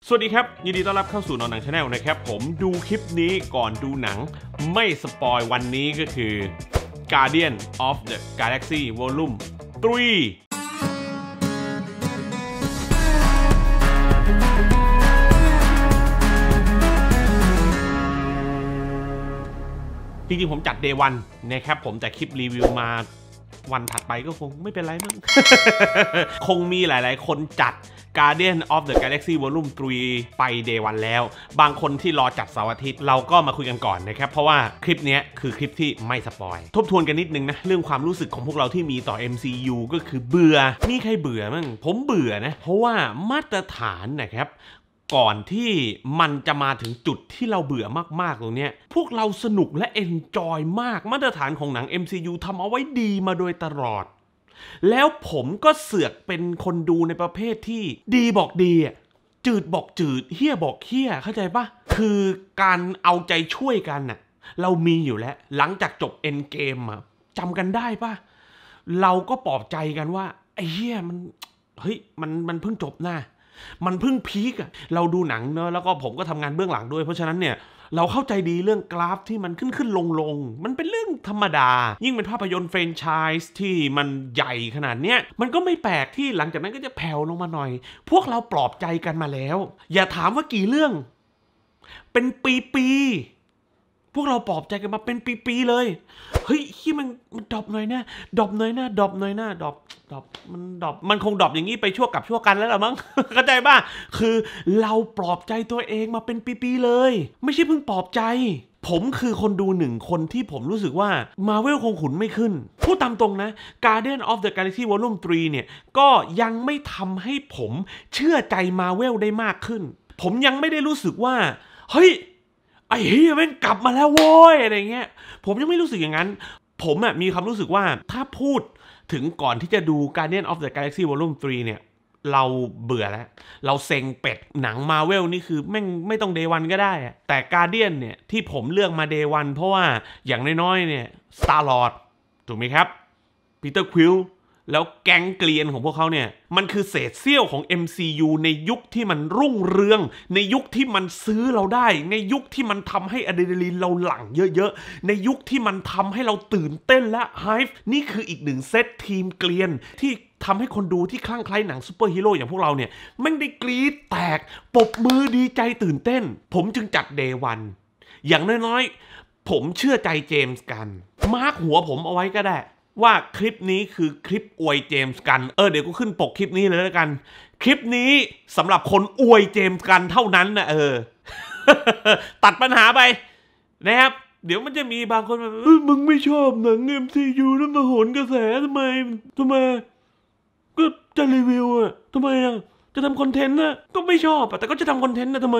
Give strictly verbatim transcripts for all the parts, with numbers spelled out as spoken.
สวัสดีครับยินดีต้อนรับเข้าสู่นอนหนัง Channel นะครับผมดูคลิปนี้ก่อนดูหนังไม่สปอยวันนี้ก็คือ Guardian of the Galaxy Volume สามจริงๆผมจัด Day วันนะครับผมแต่คลิปรีวิวมาวันถัดไปก็คงไม่เป็นไรมั้ง คงมีหลายๆคนจัด Guardian of the Galaxy Volume สามไป Day วันแล้วบางคนที่รอจัดเสาร์อาทิตย์เราก็มาคุยกันก่อนนะครับเพราะว่าคลิปนี้คือคลิปที่ไม่สปอยทบทวนกันนิดนึงนะเรื่องความรู้สึกของพวกเราที่มีต่อ เอ็ม ซี ยู ก็คือเบื่อมีใครเบื่อมั้งผมเบื่อนะเพราะว่ามาตรฐานนะครับก่อนที่มันจะมาถึงจุดที่เราเบื่อมากๆตรงนี้พวกเราสนุกและเอนจอยมากมาตรฐานของหนัง เอ็ม ซี ยู ทำเอาไว้ดีมาโดยตลอดแล้วผมก็เสือกเป็นคนดูในประเภทที่ดีบอกดีอ่ะจืดบอกจืดเฮี้ยบอกเฮี้ยเข้าใจปะคือการเอาใจช่วยกันน่ะเรามีอยู่แล้วหลังจากจบเอ็นเกมอ่ะจำกันได้ปะเราก็ปลอบใจกันว่าไอ้เฮี้ยมันเฮ้ยมันมันเพิ่งจบนะมันเพิ่งพีคอะเราดูหนังเนอะแล้วก็ผมก็ทำงานเบื้องหลังด้วยเพราะฉะนั้นเนี่ยเราเข้าใจดีเรื่องกราฟที่มันขึ้นขึ้นลงลงมันเป็นเรื่องธรรมดายิ่งเป็นภาพยนตร์แฟรนไชส์ที่มันใหญ่ขนาดเนี้ยมันก็ไม่แปลกที่หลังจากนั้นก็จะแผ่วลงมาหน่อยพวกเราปลอบใจกันมาแล้วอย่าถามว่ากี่เรื่องเป็นปีๆพวกเราปลอบใจกันมาเป็นปีๆเลยเฮ้ยที่มันมันดรอปหน่อยนะดรอปหน่อยนะดรอปหน่อยนะดรอปดรอปมันดรอปมันคงดรอปอย่างนี้ไปชั่วกับชั่วกันแล้วล่ะมั้ง เข้าใจป่ะคือเราปลอบใจตัวเองมาเป็นปีๆเลยไม่ใช่เพิ่งปลอบใจผมคือคนดูหนึ่งคนที่ผมรู้สึกว่า Marvel คงขุนไม่ขึ้นพูดตามตรงนะ Guardian of the Galaxy Volume สามเนี่ยก็ยังไม่ทำให้ผมเชื่อใจ Marvel ได้มากขึ้นผมยังไม่ได้รู้สึกว่าเฮ้ยไอ้เฮียแม่งกลับมาแล้วโว้ยอะไรเงี้ยผมยังไม่รู้สึกอย่างนั้นผมอะมีความรู้สึกว่าถ้าพูดถึงก่อนที่จะดู Guardian of the Galaxy Volume สามเนี่ยเราเบื่อแล้วเราเซ็งเป็ดหนัง Marvel นี่คือแม่งไม่ต้อง Day วันก็ได้แต่ Guardian เนี่ยที่ผมเลือกมา Day วันเพราะว่าอย่างน้อยๆเนี่ย Star Lord ถูกไหมครับ Peter Quillแล้วแก๊งเกลียนของพวกเขาเนี่ยมันคือเศษเสี้ยวของ เอ็ม ซี ยู ในยุคที่มันรุ่งเรืองในยุคที่มันซื้อเราได้ในยุคที่มันทำให้อะดรีนาลีนเราหลั่งเยอะๆในยุคที่มันทำให้เราตื่นเต้นและไฮป์นี่คืออีกหนึ่งเซตทีมเกลียนที่ทำให้คนดูที่คลั่งไคล้หนังซูเปอร์ฮีโร่อย่างพวกเราเนี่ยมันได้กรี๊ดแตกปรบมือดีใจตื่นเต้นผมจึงจัด Day วันอย่างน้อยๆผมเชื่อใจเจมส์กันมาร์คหัวผมเอาไว้ก็ได้ว่าคลิปนี้คือคลิปอวยเจมส์กันเออเดี๋ยวก็ขึ้นปกคลิปนี้เลยแล้วกันคลิปนี้สำหรับคนอวยเจมส์กันเท่านั้นนะเออ ตัดปัญหาไปนะครับเดี๋ยวมันจะมีบางคนแบบมึงไม่ชอบหนัง เอ็ม ซี ยู แล้วมาโหนกระแสทำไมทำไมก็จะรีวิวอะทำไมอะจะทำคอนเทนต์นะก็ไม่ชอบอะแต่ก็จะทำคอนเทนต์นะทำไม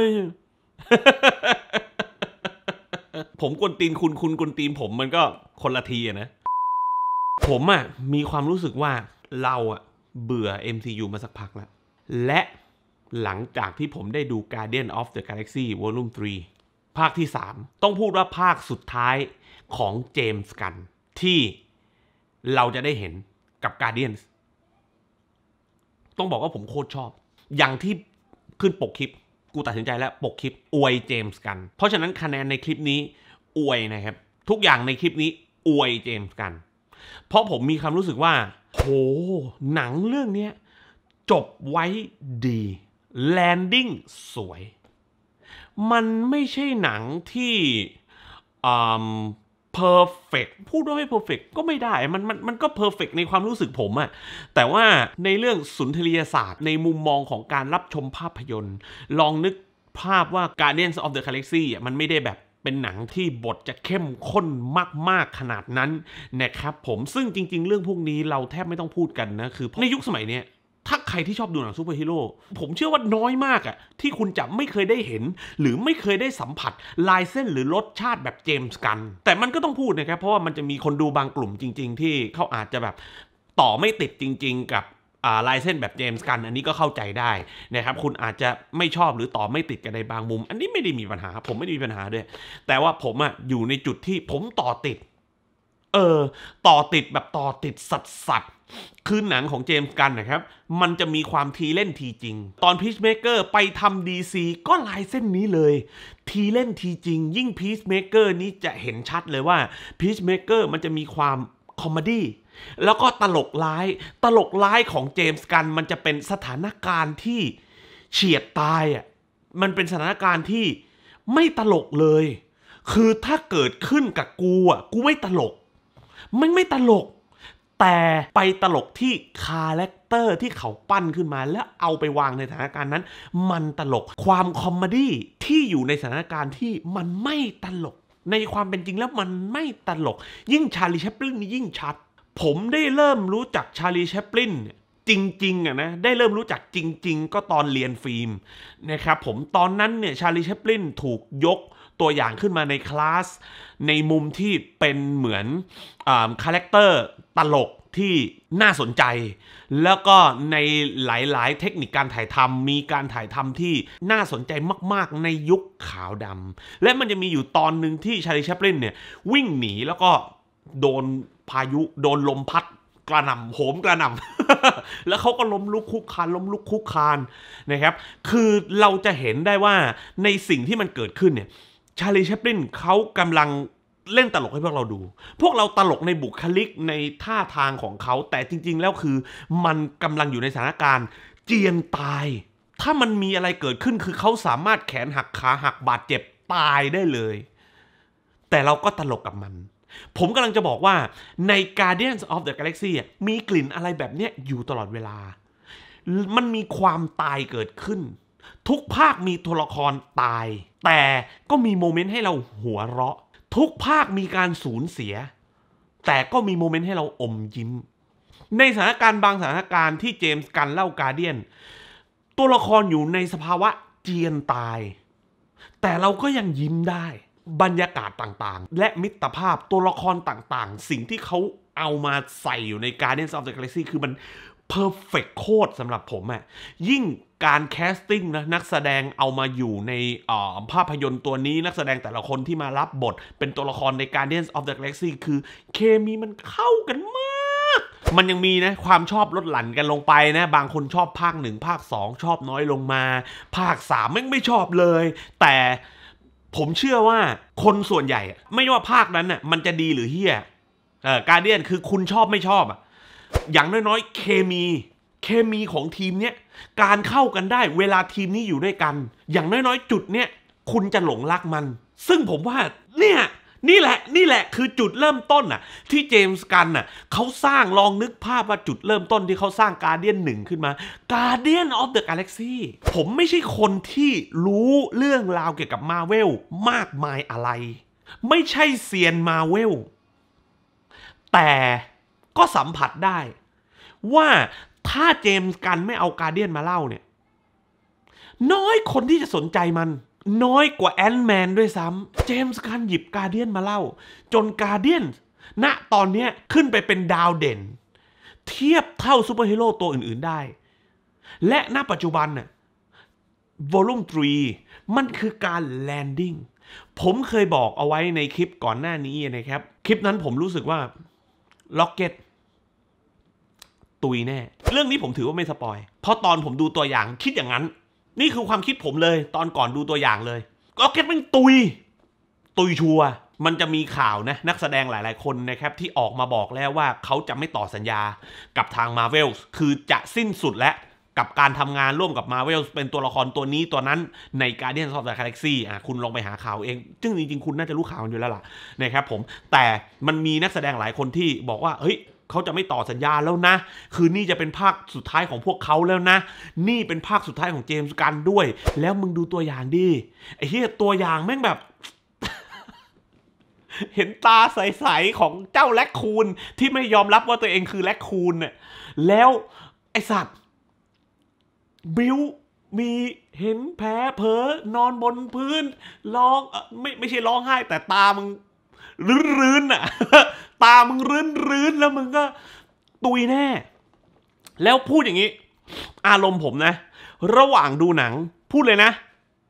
ผมกวนตีนคุณคุณกวนตีนผมมันก็คนละทีอะนะผมอะมีความรู้สึกว่าเราอะเบื่อ เอ็ม ซี ยู มาสักพักแล้วและหลังจากที่ผมได้ดู Guardian of the Galaxy Volume สามภาคที่สามต้องพูดว่าภาคสุดท้ายของเจมส์กันที่เราจะได้เห็นกับ Guardians ต้องบอกว่าผมโคตรชอบอย่างที่ขึ้นปกคลิปกูตัดสินใจแล้วปกคลิปอวยเจมส์กันเพราะฉะนั้นคะแนนในคลิปนี้อวยนะครับทุกอย่างในคลิปนี้อวยเจมส์กันเพราะผมมีความรู้สึกว่าโหหนังเรื่องนี้จบไว้ดีแลนดิ้งสวยมันไม่ใช่หนังที่อ่าเพอร์เฟกต์พูดว่าไม่เพอร์เฟกต์ก็ไม่ได้มันมันมันก็เพอร์เฟกต์ในความรู้สึกผมอะแต่ว่าในเรื่องสุนทรียศาสตร์ในมุมมองของการรับชมภาพยนตร์ลองนึกภาพว่า Guardians of the Galaxy อ่ะมันไม่ได้แบบเป็นหนังที่บทจะเข้มข้นมากๆขนาดนั้นนะครับผมซึ่งจริงๆเรื่องพวกนี้เราแทบไม่ต้องพูดกันนะคือในยุคสมัยนี้ถ้าใครที่ชอบดูหนังซูเปอร์ฮีโร่ผมเชื่อว่าน้อยมากอะที่คุณจะไม่เคยได้เห็นหรือไม่เคยได้สัมผัสลายเส้นหรือรสชาติแบบเจมส์กันแต่มันก็ต้องพูดนะครับเพราะว่ามันจะมีคนดูบางกลุ่มจริงๆที่เขาอาจจะแบบต่อไม่ติดจริงๆกับลายเส้นแบบเจมส์กันอันนี้ก็เข้าใจได้นะครับคุณอาจจะไม่ชอบหรือต่อไม่ติดกันในบางมุมอันนี้ไม่ได้มีปัญหาผมไม่ได้มีปัญหาด้วยแต่ว่าผมอะอยู่ในจุดที่ผมต่อติดเเออต่อติดแบบต่อติดสัสสัสคือหนังของเจมส์กันนะครับมันจะมีความทีเล่นทีจริงตอนพีชเมเกอร์ไปทำ ดี ซี ก็ลายเส้นนี้เลยทีเล่นทีจริงยิ่งพีชเมเกอร์นี้จะเห็นชัดเลยว่าพีชเมเกอร์มันจะมีความคอมเมดี้แล้วก็ตลกร้ายตลกร้ายของเจมส์กันมันจะเป็นสถานการณ์ที่เฉียดตายอ่ะมันเป็นสถานการณ์ที่ไม่ตลกเลยคือถ้าเกิดขึ้นกับกูอ่ะกูไม่ตลกไม่ไม่ตลกแต่ไปตลกที่คาแรคเตอร์ที่เขาปั้นขึ้นมาแล้วเอาไปวางในสถานการณ์นั้นมันตลกความคอมเมดี้ที่อยู่ในสถานการณ์ที่มันไม่ตลกในความเป็นจริงแล้วมันไม่ตลกยิ่งชาลีแชปลินยิ่งชัดผมได้เริ่มรู้จักชาลีแชปลินจริงๆอะนะได้เริ่มรู้จักจริงๆก็ตอนเรียนฟิล์มนะครับผมตอนนั้นเนี่ยชาลีแชปลินถูกยกตัวอย่างขึ้นมาในคลาสในมุมที่เป็นเหมือนคาแรคเตอร์ตลกที่น่าสนใจแล้วก็ในหลายๆเทคนิคการถ่ายทำมีการถ่ายทำที่น่าสนใจมากๆในยุคขาวดำและมันจะมีอยู่ตอนหนึ่งที่ชาลีแชปลินเนี่ยวิ่งหนีแล้วก็โดนพายุโดนลมพัดกระหน่ำโหมกระหน่ำ แล้วเขาก็ล้มลุกคุกคานล้มลุกคุกคานนะครับคือเราจะเห็นได้ว่าในสิ่งที่มันเกิดขึ้นเนี่ยชาลีแชปลินเขากำลังเล่นตลกให้พวกเราดูพวกเราตลกในบุคลิกในท่าทางของเขาแต่จริงๆแล้วคือมันกำลังอยู่ในสถานการณ์เจียนตายถ้ามันมีอะไรเกิดขึ้นคือเขาสามารถแขนหักขาหักบาดเจ็บตายได้เลยแต่เราก็ตลกกับมันผมกำลังจะบอกว่าใน Guardians of the Galaxy มีกลิ่นอะไรแบบเนี้ยอยู่ตลอดเวลามันมีความตายเกิดขึ้นทุกภาคมีตัวละครตายแต่ก็มีโมเมนต์ให้เราหัวเราะทุกภาคมีการสูญเสียแต่ก็มีโมเมนต์ให้เราอมยิ้มในสถานการณ์บางสถานการณ์ที่เจมส์กันเล่า Guardian ตัวละครอยู่ในสภาวะเจียนตายแต่เราก็ยังยิ้มได้บรรยากาศต่างๆและมิตรภาพตัวละครต่างๆสิ่งที่เขาเอามาใส่อยู่ใน Guardians of the Galaxy คือมันเพอร์เฟกต์โคตรสำหรับผมอ่ะยิ่งการแคสติ้งนะนักแสดงเอามาอยู่ในภาพยนตร์ตัวนี้นักแสดงแต่ละคนที่มารับบทเป็นตัวละครใน Guardians of the Galaxy คือเคมีมันเข้ากันมากมันยังมีนะความชอบลดหลั่นกันลงไปนะบางคนชอบภาคหนึ่งภาคสองชอบน้อยลงมาภาคสามไม่ไม่ชอบเลยแต่ผมเชื่อว่าคนส่วนใหญ่ไม่ว่าภาคนั้นน่ะมันจะดีหรือเฮี้ยเออ Guardian คือคุณชอบไม่ชอบอ่ะอย่างน้อยๆเคมีเคมีของทีมเนี้ยการเข้ากันได้เวลาทีมนี้อยู่ด้วยกันอย่างน้อยๆจุดเนี้ยคุณจะหลงรักมันซึ่งผมว่าเนี่ยนี่แหละนี่แหละคือจุดเริ่มต้นน่ะที่เจมส์กันน่ะเขาสร้างลองนึกภาพว่าจุดเริ่มต้นที่เขาสร้าง Guardian หนึ่งขึ้นมา Guardian of the Galaxy ผมไม่ใช่คนที่รู้เรื่องราวเกี่ยวกับ Marvel มากมายอะไรไม่ใช่เซียน Marvel แต่ก็สัมผัสได้ว่าถ้าเจมส์กันไม่เอาการ์เดียนมาเล่าเนี่ยน้อยคนที่จะสนใจมันน้อยกว่าแอนท์แมนด้วยซ้ำเจมส์กันหยิบการ์เดียนมาเล่าจนการ์เดียนณตอนนี้ขึ้นไปเป็นดาวเด่นเทียบเท่าซูเปอร์ฮีโร่ตัวอื่นๆได้และณปัจจุบันน่ะวอลลุ่มสามมันคือการแลนดิ้งผมเคยบอกเอาไว้ในคลิปก่อนหน้านี้นะครับคลิปนั้นผมรู้สึกว่าล็อกเก็ตตุยแน่เรื่องนี้ผมถือว่าไม่สปอยเพราะตอนผมดูตัวอย่างคิดอย่างนั้นนี่คือความคิดผมเลยตอนก่อนดูตัวอย่างเลยล็อกเก็ตมันตุยตุยชัวมันจะมีข่าวนะนักแสดงหลายๆคนนะครับที่ออกมาบอกแล้วว่าเขาจะไม่ต่อสัญญากับทาง Marvel คือจะสิ้นสุดแล้วกับการทำงานร่วมกับ Marvel เป็นตัวละครตัวนี้ตัวนั้นใน Guardians of the Galaxy อ่ะคุณลองไปหาข่าวเองซึ่งจริงๆคุณน่าจะรู้ข่าวอยู่แล้วล่ะนะครับผมแต่มันมีนักแสดงหลายคนที่บอกว่าเฮ้ยเขาจะไม่ต่อสัญญาแล้วนะคือนี่จะเป็นภาคสุดท้ายของพวกเขาแล้วนะนี่เป็นภาคสุดท้ายของเจมส์กันด้วยแล้วมึงดูตัวอย่างดิไอ้เหี้ยตัวอย่างแม่งแบบ เห็นตาใสๆของเจ้าแร็คคูนที่ไม่ยอมรับว่าตัวเองคือแร็คคูนเนี่ยแล้วไอสัตว์บิวมีเห็นแผลเผลอนอนบนพื้นร้องไม่ไม่ใช่ร้องไห้แต่ตามึงรื้นๆอ่ะ ตามึงรื้นๆแล้วมึงก็ตุยแน่แล้วพูดอย่างนี้อารมณ์ผมนะระหว่างดูหนังพูดเลยนะ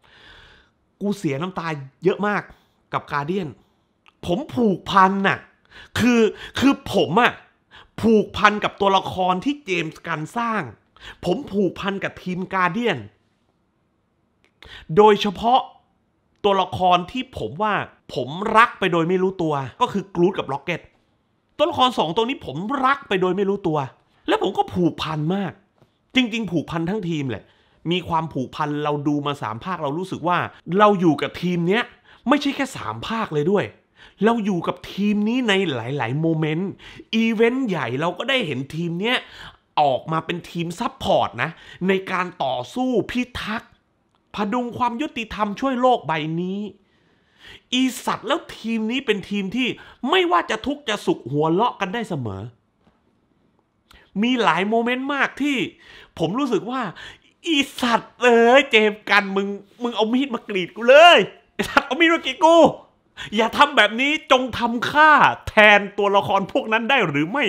กูเสียน้ำตาเยอะมากกับการ์เดียนผมผูกพันน่ะคือคือผมอะผูกพันกับตัวละครที่เจมส์กันสร้างผมผูกพันกับทีมการ์เดียนโดยเฉพาะตัวละครที่ผมว่าผมรักไปโดยไม่รู้ตัวก็คือกรูดกับล็อกเก็ตตัวละครสองตัวนี้ผมรักไปโดยไม่รู้ตัวแล้วผมก็ผูกพันมากจริงๆผูกพันทั้งทีมแหละมีความผูกพันเราดูมาสามภาคเรารู้สึกว่าเราอยู่กับทีมเนี้ยไม่ใช่แค่สามภาคเลยด้วยเราอยู่กับทีมนี้ในหลายๆโมเมนต์อีเวนต์ใหญ่เราก็ได้เห็นทีมเนี้ยออกมาเป็นทีมซัพพอร์ตนะในการต่อสู้พิทักษ์พดุงความยุติธรรมช่วยโลกใบนี้อีสัตว์แล้วทีมนี้เป็นทีมที่ไม่ว่าจะทุกข์จะสุขหัวเราะกันได้เสมอมีหลายโมเมนต์มากที่ผมรู้สึกว่าอีสัตว์เอ้ยเจมกันมึงมึงเอามีดมากรีดกูเลยไอ้สัตว์เอามีดมากรีดกูอย่าทำแบบนี้จงทำค่าแทนตัวละครพวกนั้นได้หรือไม่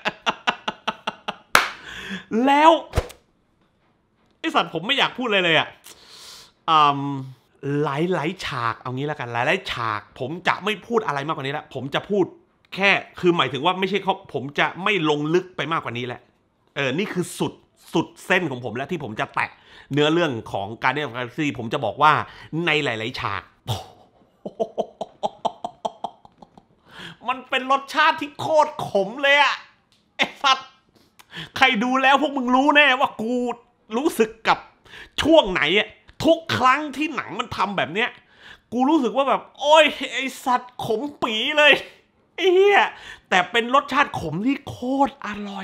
แล้วไอ้สัตว์ผมไม่อยากพูดเลยเลยอ่ะหลายหลายฉากเอางี้แล้วกันหลายหลายฉากผมจะไม่พูดอะไรมากกว่านี้แล้วผมจะพูดแค่คือหมายถึงว่าไม่ใช่เขาผมจะไม่ลงลึกไปมากกว่านี้แหละเออนี่คือสุดสุดเส้นของผมแล้วที่ผมจะแตะเนื้อเรื่องของ Guardians of the Galaxy ผมจะบอกว่าในหลายๆฉากมันเป็นรสชาติที่โคตรขมเลยอะไอ้สัตว์ใครดูแล้วพวกมึงรู้แน่ว่ากูรู้สึกกับช่วงไหนอะทุกครั้งที่หนังมันทำแบบเนี้ยกูรู้สึกว่าแบบโอ้ยไอ้สัตว์ขมปีเลยไอ้เหี้ยแต่เป็นรสชาติขมที่โคตรอร่อย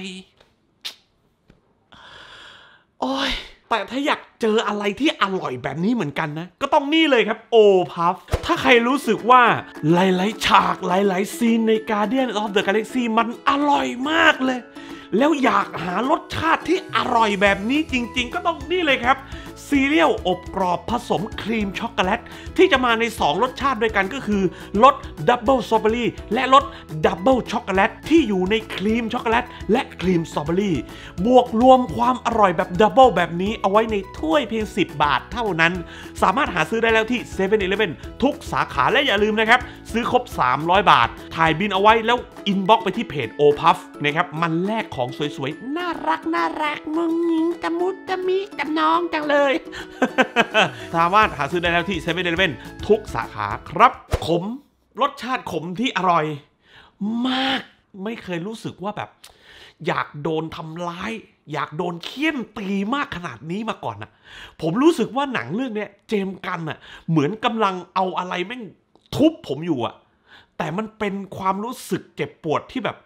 โอ้ยแต่ถ้าอยากเจออะไรที่อร่อยแบบนี้เหมือนกันนะก็ต้องนี่เลยครับโอพัฟถ้าใครรู้สึกว่าหลายๆฉากหลายๆซีนใน Guardians of the Galaxy มันอร่อยมากเลยแล้วอยากหารสชาติที่อร่อยแบบนี้จริงๆก็ต้องนี่เลยครับซีเรียลอบกรอบผสมครีมช็อกโกแลตที่จะมาในสองรสชาติด้วยกันก็คือรสดับเบิลสตรอเบอรี่และรสดับเบิลช็อกโกแลตที่อยู่ในครีมช็อกโกแลตและครีมสตรอเบอรี่บวกรวมความอร่อยแบบดับเบิลแบบนี้เอาไว้ในถ้วยเพียงสิบบาทเท่านั้นสามารถหาซื้อได้แล้วที่เซเว่น อีเลฟเว่น ทุกสาขาและอย่าลืมนะครับซื้อครบสามร้อยบาทถ่ายบินเอาไว้แล้วอินบ็อกซ์ไปที่เพจโอพัฟนะครับมันแลกของสวยๆน่ารักน่ารักมุ้งมิ้งตะมุตะมิตะน้องจังเลยสามารถหาซื้อได้แล้วที่เซเว่น อีเลฟเว่น ทุกสาขาครับขมรสชาติขมที่อร่อยมากไม่เคยรู้สึกว่าแบบอยากโดนทำร้ายอยากโดนเคี่ยนตีมากขนาดนี้มาก่อนนะผมรู้สึกว่าหนังเรื่องนี้เจมส์กันน่ะเหมือนกำลังเอาอะไรแม่งทุบผมอยู่อะแต่มันเป็นความรู้สึกเจ็บปวดที่แบบ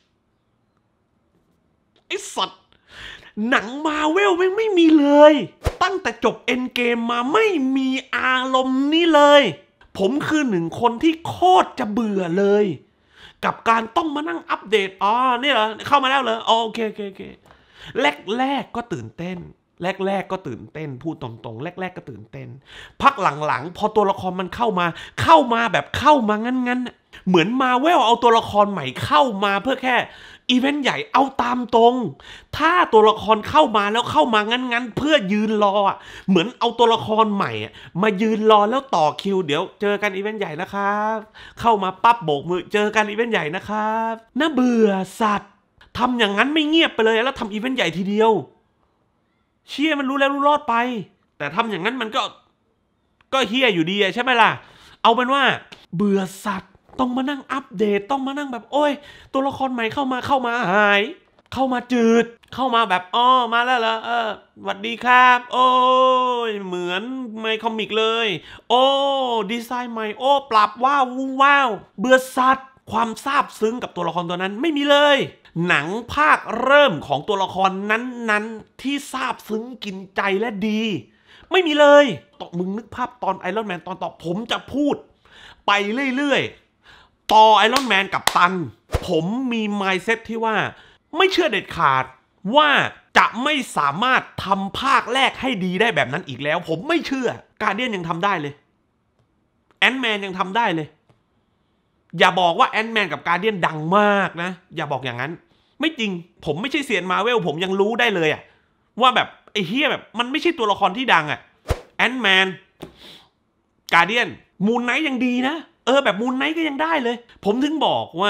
ไอ้สัตว์หนังมาเวลแม่งไม่มีเลยตั้งแต่จบเอ็นเกมมาไม่มีอารมณ์นี้เลยผมคือหนึ่งคนที่โคตรจะเบื่อเลยกับการต้องมานั่งอัปเดตอ๋อนี่เหรอเข้ามาแล้วเหรออ๋อโอเคโอเคโอเคแรกแรกก็ตื่นเต้นแรกแรกก็ตื่นเต้นพูดตรงๆแรกแรกก็ตื่นเต้นพักหลังๆพอตัวละครมันเข้ามาเข้ามาแบบเข้ามางั้นๆเหมือนมาเวลเอาตัวละครใหม่เข้ามาเพื่อแค่อีเวนต์ใหญ่เอาตามตรงถ้าตัวละครเข้ามาแล้วเข้ามางั้นๆเพื่อยืนรอเหมือนเอาตัวละครใหม่มายืนรอแล้วต่อคิวเดี๋ยวเจอกันอีเวนต์ใหญ่นะครับเข้ามาปั๊บโบกมือเจอกันอีเวนต์ใหญ่นะครับน่าเบื่อสัตว์ทำอย่างนั้นไม่เงียบไปเลยแล้วทำอีเวนต์ใหญ่ทีเดียวเชี่ยมันรู้แล้วรู้รอดไปแต่ทำอย่างนั้นมันก็ก็เฮียอยู่ดีใช่ไหมล่ะเอาเป็นว่าเบื่อสัตว์ต้องมานั่งอัปเดตต้องมานั่งแบบโอ้ยตัวละครใหม่เข้ามาเข้ามาหายเข้ามาจืดเข้ามาแบบอ๋อมาแล้วเหรอเออสวัสดีครับโอ้ยเหมือนในคอมิกเลยโอ้ดีไซน์ใหม่โอ้ปรับว้าวว้าวเบื่อสัตว์ความซาบซึ้งกับตัวละครตัวนั้นไม่มีเลยหนังภาคเริ่มของตัวละครนั้นๆที่ซาบซึ้งกินใจและดีไม่มีเลยต่อมึงนึกภาพตอนไอรอนแมนตอนต่อผมจะพูดไปเรื่อยๆต่อไอรอนแมนกับตันผมมี mindset ที่ว่าไม่เชื่อเด็ดขาดว่าจะไม่สามารถทำภาคแรกให้ดีได้แบบนั้นอีกแล้วผมไม่เชื่อการ์เดียนยังทำได้เลยแอนท์แมนยังทำได้เลยอย่าบอกว่าแอนท์แมนกับการ์เดียนดังมากนะอย่าบอกอย่างนั้นไม่จริงผมไม่ใช่เซียนมาเวลผมยังรู้ได้เลยอะว่าแบบไอ้เฮียแบบมันไม่ใช่ตัวละครที่ดังอะแอนท์แมนการ์เดียนมูนไนท์ยังดีนะเออแบบมูนไนท์ก็ยังได้เลยผมถึงบอกว่า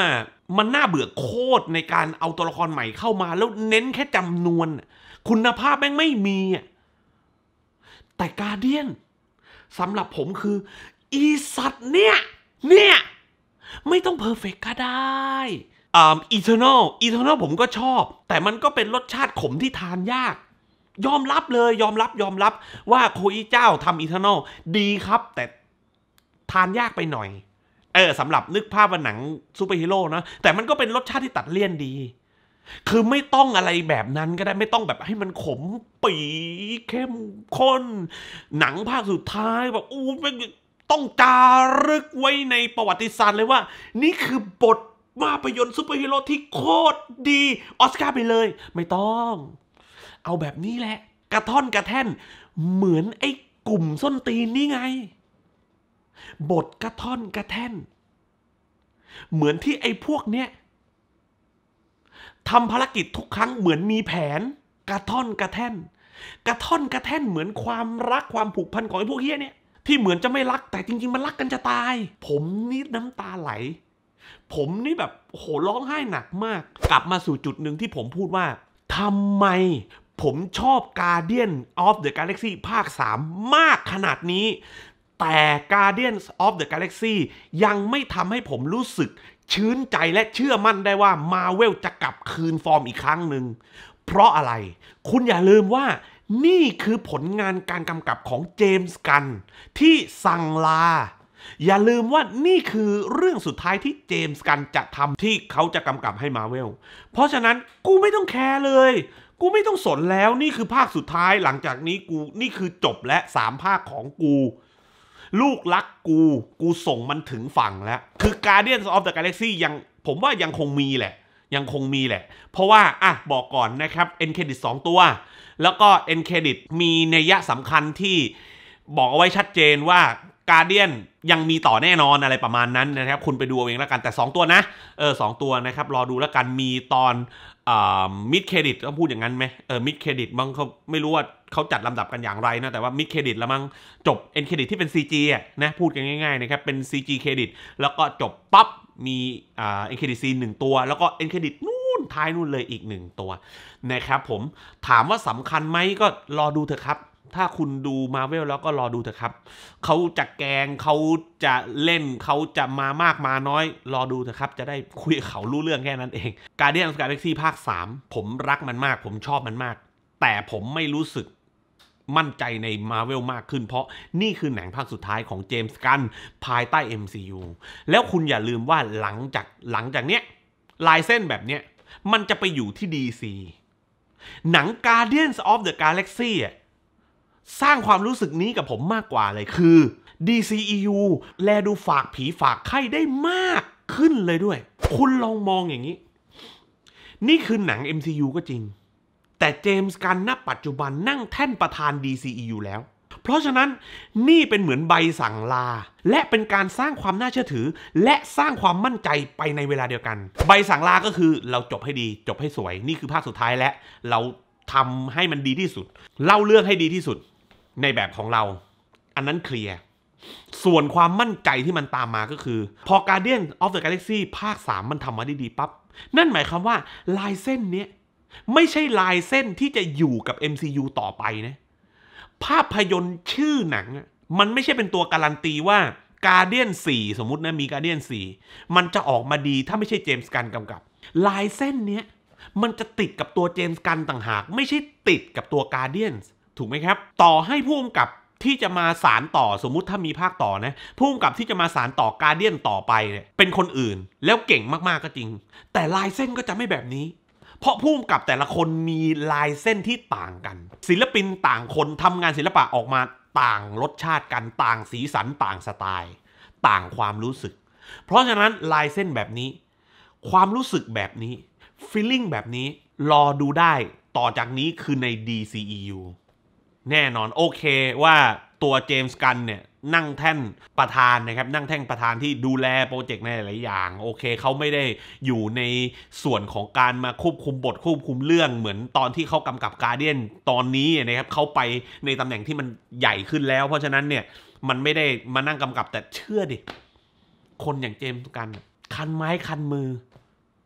มันน่าเบื่อโคตรในการเอาตัวละครใหม่เข้ามาแล้วเน้นแค่จำนวนคุณภาพแม่งไม่มีแต่การเดียนสำหรับผมคืออีสัตว์เนี่ยเนี่ยไม่ต้องเพอร์เฟกต์ก็ได้อ่าอีเทอร์นอลอีเทอร์นอลผมก็ชอบแต่มันก็เป็นรสชาติขมที่ทานยากยอมรับเลยยอมรับยอมรับว่าโคอิเจ้าทำอีเทอร์นอลดีครับแต่ทานยากไปหน่อยเออสำหรับนึกภาพว่าหนังซูเปอร์ฮีโร่นะแต่มันก็เป็นรสชาติที่ตัดเลี่ยนดีคือไม่ต้องอะไรแบบนั้นก็ได้ไม่ต้องแบบให้มันขมปีเข้มข้นหนังภาคสุดท้ายแบบอู้ต้องจารึกไว้ในประวัติศาสตร์เลยว่านี่คือบทภาพยนตร์ซูเปอร์ฮีโร่ที่โคตรดีออสการ์ไปเลยไม่ต้องเอาแบบนี้แหละกระท่อนกระแท่นเหมือนไอ้กลุ่มส้นตีนนี่ไงบทกระท่อนกระแท่นเหมือนที่ไอ้พวกเนี้ยทำภารกิจทุกครั้งเหมือนมีแผนกระท่อนกระแท่นกระท่อนกระแท่นเหมือนความรักความผูกพันของไอ้พวกเฮี้ยเนี่ยที่เหมือนจะไม่รักแต่จริงๆมันรักกันจะตายผมนี่น้ำตาไหลผมนี่แบบโหร้องไห้หนักมากกลับมาสู่จุดหนึ่งที่ผมพูดว่าทำไมผมชอบ Guardian of the Galaxy ภาคสามมากขนาดนี้แต่ Guardians of the Galaxy ยังไม่ทำให้ผมรู้สึกชื้นใจและเชื่อมั่นได้ว่า Marvel จะกลับคืนฟอร์มอีกครั้งหนึ่งเพราะอะไรคุณอย่าลืมว่านี่คือผลงานการกำกับของเจมส์กันที่สั่งลาอย่าลืมว่านี่คือเรื่องสุดท้ายที่เจมส์กันจะทำที่เขาจะกำกับให้ Marvel เพราะฉะนั้นกูไม่ต้องแคร์เลยกูไม่ต้องสนแล้วนี่คือภาคสุดท้ายหลังจากนี้กูนี่คือจบและสามภาคของกูลูกรักกูกูส่งมันถึงฝั่งแล้วคือ Guardians of the Galaxy ยังผมว่ายังคงมีแหละยังคงมีแหละเพราะว่าอ่ะบอกก่อนนะครับ End Credit สองตัวแล้วก็ End Credit มีนัยสำคัญที่บอกเอาไว้ชัดเจนว่า Guardian ยังมีต่อแน่นอนอะไรประมาณนั้นนะครับคุณไปดูเอาเองแล้วกันแต่สองตัวนะเออสองตัวนะครับรอดูแล้วกันมีตอนมิดเครดิตต้องพูดอย่างนั้นไหมเออมิดเครดิตมั้งเขาไม่รู้ว่าเขาจัดลำดับกันอย่างไรนะแต่ว่ามิดเครดิตแล้วมั้งจบเอ็นเครดิตที่เป็น ซี จี อ่ะนะพูดกันง่ายๆนะครับเป็น ซี จี เครดิตแล้วก็จบปั๊บมีอ่าเอ็นเครดิตซีนหนึ่งตัวแล้วก็เอ็นเครดิตนู่นท้ายนู่นเลยอีกหนึ่งตัวนะครับผมถามว่าสำคัญไหมก็รอดูเถอะครับถ้าคุณดู Marvel แล้วก็รอดูเถอะครับเขาจะแกงเขาจะเล่นเขาจะมามากมาน้อยรอดูเถอะครับจะได้คุยกับเขารู้เรื่องแค่นั้นเอง Guardians of the Galaxy ภาคสามผมรักมันมากผมชอบมันมากแต่ผมไม่รู้สึกมั่นใจใน Marvel มากขึ้นเพราะนี่คือหนังภาคสุดท้ายของเจมส์กันภายใต้ เอ็ม ซี ยู แล้วคุณอย่าลืมว่าหลังจากหลังจากเนี้ยลายเส้นแบบเนี้ยมันจะไปอยู่ที่ ดี ซี หนัง Guardians of the Galaxy อ่ะสร้างความรู้สึกนี้กับผมมากกว่าเลยคือ ดี ซี อี ยู แลดูฝากผีฝากไข้ได้มากขึ้นเลยด้วยคุณลองมองอย่างนี้นี่คือหนัง เอ็ม ซี ยู ก็จริงแต่เจมส์กันณปัจจุบันนั่งแท่นประธาน ดี ซี อี ยู แล้วเพราะฉะนั้นนี่เป็นเหมือนใบสั่งลาและเป็นการสร้างความน่าเชื่อถือและสร้างความมั่นใจไปในเวลาเดียวกันใบสั่งลาก็คือเราจบให้ดีจบให้สวยนี่คือภาคสุดท้ายและเราทำให้มันดีที่สุดเล่าเรื่องให้ดีที่สุดในแบบของเราอันนั้นเคลียร์ส่วนความมั่นใจที่มันตามมาก็คือพอ Guardian of the Galaxy ภาคสามมันทำมาได้ดีปั๊บนั่นหมายความว่าลายเส้นเนี้ยไม่ใช่ลายเส้นที่จะอยู่กับ เอ็ม ซี ยู ต่อไปนะภาพยนตร์ชื่อหนังมันไม่ใช่เป็นตัวการันตีว่า Guardian สี่สมมุตินะมี Guardian สี่มันจะออกมาดีถ้าไม่ใช่เจมส์กันกำกับลายเส้นเนี้ยมันจะติดกับตัวเจมส์กันต่างหากไม่ใช่ติดกับตัว Guardians ถูกไหมครับต่อให้ผู้กำกับที่จะมาสารต่อสมมุติถ้ามีภาคต่อนะผู้กำกับที่จะมาสารต่อ Guardian ต่อไปเนี่ยเป็นคนอื่นแล้วเก่งมากๆก็จริงแต่ลายเส้นก็จะไม่แบบนี้เพราะผู้กำกับแต่ละคนมีลายเส้นที่ต่างกันศิลปินต่างคนทำงานศิลปะออกมาต่างรสชาติกันต่างสีสันต่างสไตล์ต่างความรู้สึกเพราะฉะนั้นลายเส้นแบบนี้ความรู้สึกแบบนี้ feeling แบบนี้รอดูได้ต่อจากนี้คือใน ดี ซี อี ยู แน่นอนโอเคว่าตัวเจมส์กันเนี่ยนั่งแท่นประธานนะครับนั่งแท่นประธานที่ดูแลโปรเจกต์ในหลายอย่างโอเคเขาไม่ได้อยู่ในส่วนของการมาควบคุมบทควบคุมเรื่องเหมือนตอนที่เขากำกับ Guardian ตอนนี้นะครับเขาไปในตำแหน่งที่มันใหญ่ขึ้นแล้วเพราะฉะนั้นเนี่ยมันไม่ได้มานั่งกำกับแต่เชื่อดิคนอย่างเจมส์กันคันไม้คันมือ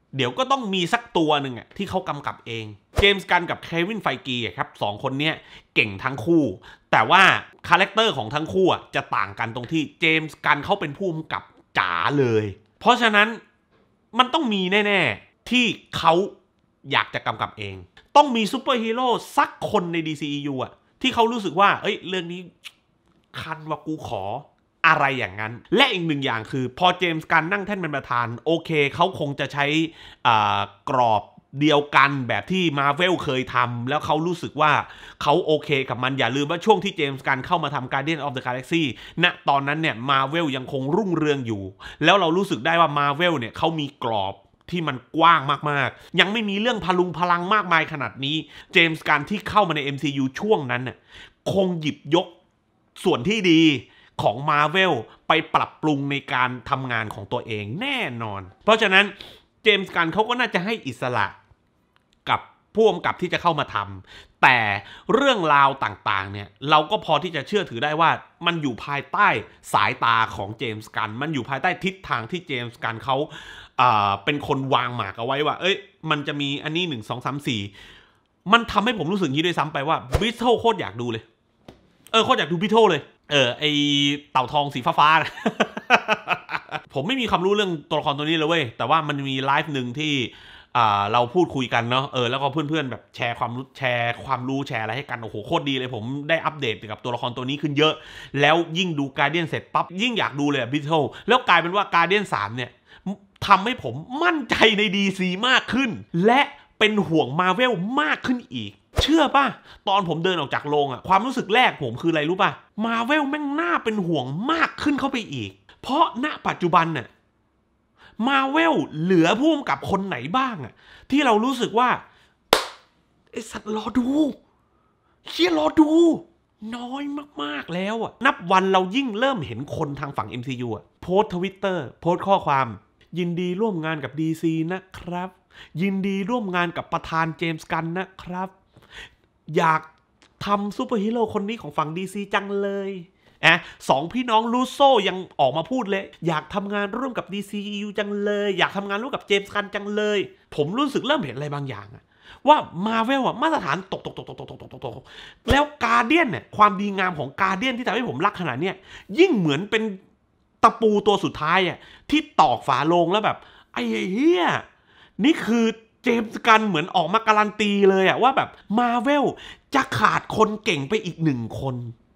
เดี๋ยวก็ต้องมีสักตัวหนึ่งอ่ะที่เขากำกับเองเจมส์กันกับเควินไฟกีอ่ะครับสองคนเนี้ยเก่งทั้งคู่แต่ว่าคาแรคเตอร์ของทั้งคู่อ่ะจะต่างกันตรงที่เจมส์กันเขาเป็นผู้กำกับจ๋าเลยเพราะฉะนั้นมันต้องมีแน่ๆที่เขาอยากจะกำกับเองต้องมีซูเปอร์ฮีโร่สักคนใน ดี ซี อี ยู อ่ะที่เขารู้สึกว่าเอ้ยเรื่องนี้คันว่ากูขออะไรอย่างนั้นและอีกหนึ่งอย่างคือพอเจมส์กันนั่งแท่นเป็นประธานโอเคเขาคงจะใช้กรอบเดียวกันแบบที่ Marvel เคยทำแล้วเขารู้สึกว่าเขาโอเคกับมันอย่าลืมว่าช่วงที่เจมส์กันเข้ามาทำ Guardian of the Galaxy ณตอนนั้นเนี่ย Marvel ยังคงรุ่งเรืองอยู่แล้วเรารู้สึกได้ว่า Marvel เนี่ยเขามีกรอบที่มันกว้างมากๆยังไม่มีเรื่องพลุงพลังมากมายขนาดนี้เจมส์กันที่เข้ามาใน เอ็ม ซี ยู ช่วงนั้นน่ะคงหยิบยกส่วนที่ดีของ Marvel ไปปรับปรุงในการทำงานของตัวเองแน่นอนเพราะฉะนั้นเจมส์กันเขาก็น่าจะให้อิสระกับผู้กำกับที่จะเข้ามาทำแต่เรื่องราวต่างๆเนี่ยเราก็พอที่จะเชื่อถือได้ว่ามันอยู่ภายใต้สายตาของเจมส์กันมันอยู่ภายใต้ทิศทางที่เจมส์กันเขาเป็นคนวางหมากเอาไว้ว่าเอ้ยมันจะมีอันนี้หนึ่งสองสามสี่มันทำให้ผมรู้สึกอย่างนี้ด้วยซ้ำไปว่าบิทเทิลโคตรอยากดูเลยเออโคตรอยากดูบิทเทิลเลยเออไอเต่าทองสีฟ้าๆนะ ผมไม่มีความรู้เรื่องตัวละครตัวนี้เลยเว้ยแต่ว่ามันมีไลฟ์หนึ่งที่เราพูดคุยกันเนาะเออแล้วก็เพื่อนๆแบบแชร์ความรู้แชร์ความรู้แชร์อะไรให้กันโอ้โหโคตรดีเลยผมได้อัปเดตกับตัวละครตัวนี้ขึ้นเยอะแล้วยิ่งดูการ์เดียนเสร็จปั๊บยิ่งอยากดูเลยบิทเทิลแล้วกลายเป็นว่าการ์เดียนสามเนี่ยทำให้ผมมั่นใจใน ดี ซี มากขึ้นและเป็นห่วง Marvel มากขึ้นอีกเชื่อป่ะตอนผมเดินออกจากโรงอะความรู้สึกแรกผมคืออะไรรู้ป่ะ Marvel แม่งน่าเป็นห่วงมากขึ้นเข้าไปอีกเพราะณปัจจุบันน่ะ Marvel เหลือผู้กำกับคนไหนบ้างอะที่เรารู้สึกว่าไอ้สัตว์รอดูเชี่ยรอดูน้อยมากๆแล้วอะนับวันเรายิ่งเริ่มเห็นคนทางฝั่ง เอ็ม ซี ยู อะโพสต์ Twitter โพสต์ข้อความยินดีร่วมงานกับ ดี ซี นะครับยินดีร่วมงานกับประธานเจมส์กันนะครับอยากทำซูเปอร์ฮีโร่คนนี้ของฝั่ง ดี ซี จังเลยอะสองพี่น้องลูโซยังออกมาพูดเลยอยากทำงานร่วมกับ ดี ซี อี ยู จังเลยอยากทำงานร่วมกับเจมส์กันจังเลยผมรู้สึกเริ่มเห็นอะไรบางอย่างอะว่า Marvel อะมาตรฐานตกตกตกตกตกตกตกตกแล้วการ์เดียนเนี่ยความดีงามของการ์เดียนที่ทำให้ผมรักขนาดเนี้ยยิ่งเหมือนเป็นตะปูตัวสุดท้ายอะที่ตอกฝาโลงแล้วแบบไอ้เหี้ยนี่คือเจมส์กันเหมือนออกมาการันตีเลยอะว่าแบบ Marvel จะขาดคนเก่งไปอีกหนึ่งคน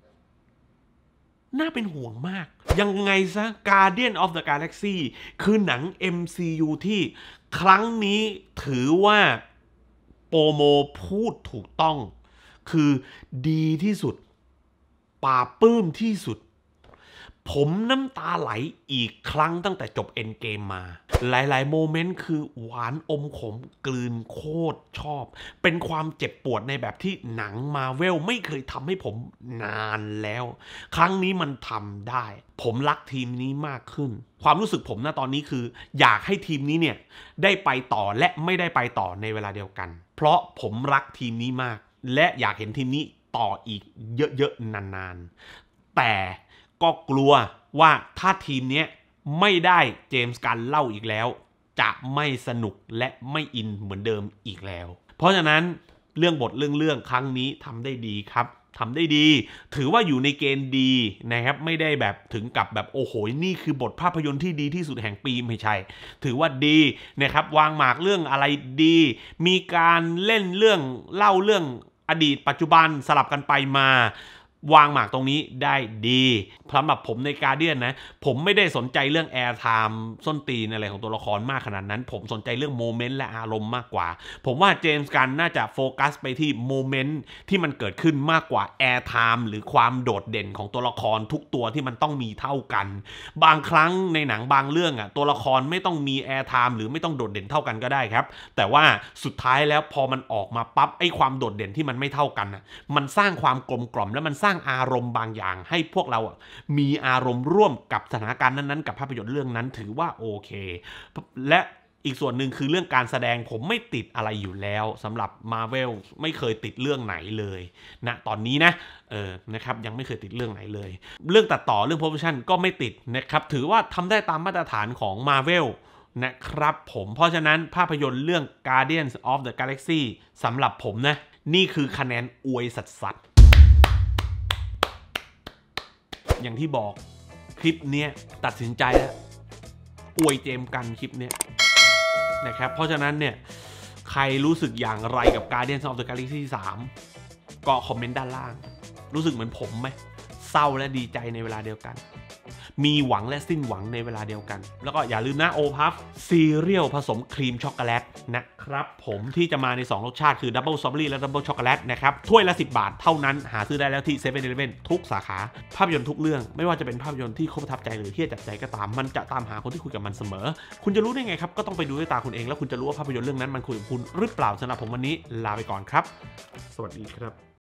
น่าเป็นห่วงมากยังไงซะ Guardian of the Galaxy คือหนัง เอ็ม ซี ยู ที่ครั้งนี้ถือว่าโปรโมพูดถูกต้องคือดีที่สุดปลาปลื้มที่สุดผมน้ำตาไหลอีกครั้งตั้งแต่จบเอ็นเกมมาหลายๆโมเมนต์คือหวานอมขมกลืนโคตรชอบเป็นความเจ็บปวดในแบบที่หนัง Marvel ไม่เคยทำให้ผมนานแล้วครั้งนี้มันทำได้ผมรักทีมนี้มากขึ้นความรู้สึกผมณตอนนี้คืออยากให้ทีมนี้เนี่ยได้ไปต่อและไม่ได้ไปต่อในเวลาเดียวกันเพราะผมรักทีมนี้มากและอยากเห็นทีมนี้ต่ออีกเยอะๆนานๆแต่ก็กลัวว่าถ้าทีมนี้ไม่ได้เจมส์กันเล่าอีกแล้วจะไม่สนุกและไม่อินเหมือนเดิมอีกแล้วเพราะฉะนั้นเรื่องบทเรื่องเรื่องครั้งนี้ทำได้ดีครับทำได้ดีถือว่าอยู่ในเกณฑ์ดีนะครับไม่ได้แบบถึงกับแบบโอ้โหนี่คือบทภาพยนตร์ที่ดีที่สุดแห่งปีไม่ใช่ถือว่าดีนะครับวางหมากเรื่องอะไรดีมีการเล่นเรื่องเล่าเรื่องอดีตปัจจุบันสลับกันไปมาวางหมากตรงนี้ได้ดีสำหรับผมในการ์เดียนนะผมไม่ได้สนใจเรื่องแอร์ไทม์ส้นตีนอะไรของตัวละครมากขนาดนั้นผมสนใจเรื่องโมเมนต์และอารมณ์มากกว่าผมว่าเจมส์กันน่าจะโฟกัสไปที่โมเมนต์ที่มันเกิดขึ้นมากกว่าแอร์ไทม์หรือความโดดเด่นของตัวละครทุกตัวที่มันต้องมีเท่ากันบางครั้งในหนังบางเรื่องอ่ะตัวละครไม่ต้องมีแอร์ไทม์หรือไม่ต้องโดดเด่นเท่ากันก็ได้ครับแต่ว่าสุดท้ายแล้วพอมันออกมาปั๊บไอ้ความโดดเด่นที่มันไม่เท่ากันอ่ะมันสร้างความกลมกล่อมและมันสร้างอารมณ์บางอย่างให้พวกเรามีอารมณ์ร่วมกับสถานการณ์นั้นๆกับภาพยนตร์เรื่องนั้นถือว่าโอเคและอีกส่วนหนึ่งคือเรื่องการแสดงผมไม่ติดอะไรอยู่แล้วสำหรับ Marvel ไม่เคยติดเรื่องไหนเลยนะตอนนี้นะเออนะครับยังไม่เคยติดเรื่องไหนเลยเรื่องตัดต่อเรื่อง Production ก็ไม่ติดนะครับถือว่าทำได้ตามมาตรฐานของ Marvel นะครับผมเพราะฉะนั้นภาพยนตร์เรื่อง Guardians of the Galaxy สำหรับผมนะนี่คือคะแนนอวยสัสๆอย่างที่บอกคลิปเนี้ยตัดสินใจแล้วอวยเจมกันคลิปเนี้ยนะครับเพราะฉะนั้นเนี่ยใครรู้สึกอย่างไรกับ Guardians of the Galaxy สามก็คอมเมนต์ด้านล่างรู้สึกเหมือนผมไหมเศร้าและดีใจในเวลาเดียวกันมีหวังและสิ้นหวังในเวลาเดียวกันแล้วก็อย่าลืมนะโอพัฟซีเรียลผสมครีมช็อกโกแลตนะครับผมที่จะมาในสองรสชาติคือดับเบิลสตรอเบอรี่และดับเบิลช็อกโกแลตนะครับถ้วยละสิบบาทเท่านั้นหาซื้อได้แล้วที่เซเว่น อีเลฟเว่นทุกสาขาภาพยนตร์ทุกเรื่องไม่ว่าจะเป็นภาพยนตร์ที่ประทับใจหรือที่จับใจก็ตามมันจะตามหาคนที่คุยกับมันเสมอคุณจะรู้ได้ไงครับก็ต้องไปดูด้วยตาคุณเองแล้วคุณจะรู้ว่าภาพยนตร์เรื่องนั้นมันคุยกับคุณหรือเปล่าสำหรับผมวันนี้ลาไปก่อนครับสวัสดีครับ